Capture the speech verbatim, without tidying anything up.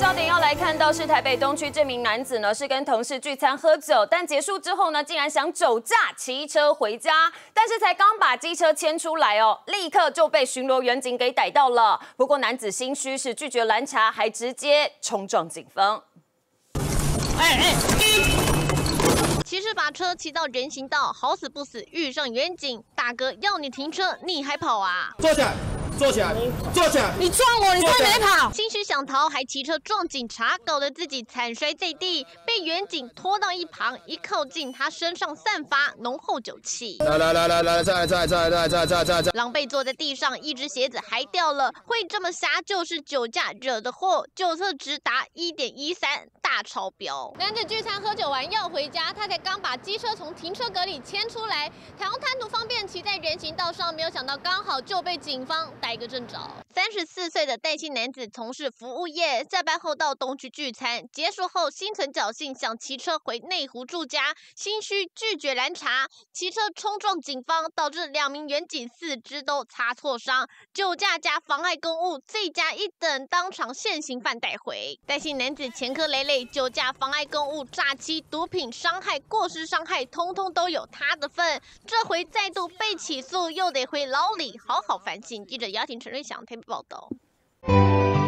焦点要来看到是台北东区这名男子呢，是跟同事聚餐喝酒，但结束之后呢，竟然想酒驾骑车回家，但是才刚把机车牵出来哦，立刻就被巡逻员警给逮到了。不过男子心虚，是拒绝拦查，还直接冲撞警方。哎哎！ 骑士把车骑到人行道，好死不死遇上远警，大哥要你停车，你还跑啊？ 坐下。 坐起来，坐起来！ 你撞我，你在没跑？ 心虚想逃，还骑车撞警察，搞得自己惨摔在地，被远警拖到一旁。一靠近，他身上散发浓厚酒气。 来来来来来，再来再来再来再来再来！ 狼狈坐在地上，一只鞋子还掉了。会这么瞎，就是酒驾惹的祸。酒测值达一点一三，大超标。 男子聚餐喝酒完要回家，他才刚把机车从停车格里牵出来，想要贪图方便骑在人行道上，没有想到刚好就被警方逮。 一个正着， 三十四岁的戴姓男子从事服务业，下班后到东区聚餐，结束后心存侥幸，想骑车回内湖住家，心虚拒绝拦查，骑车冲撞警方，导致两名员警四肢都擦挫伤，酒驾加妨碍公务，罪加一等，当场现行犯带回。戴姓男子前科累累，酒驾、妨碍公务、诈欺、毒品伤害、过失伤害，通通都有他的份。这回再度被起诉，又得回牢里好好反省。记者姚。 请陈瑞祥台北报道。